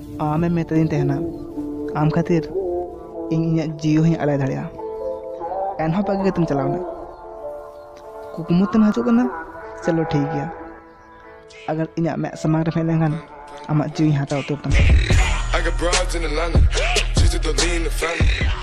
आमे मेतदीन तहना आम खातिर इन जीव ही अड़ाई दाड़ा एनहों पागे तुम चलावना कुकुमु तुम हजूगना चलो ठीक गया अगर इन मैं समांग रे फेलेंगन आमा जीव ही हाथा उतर तुम।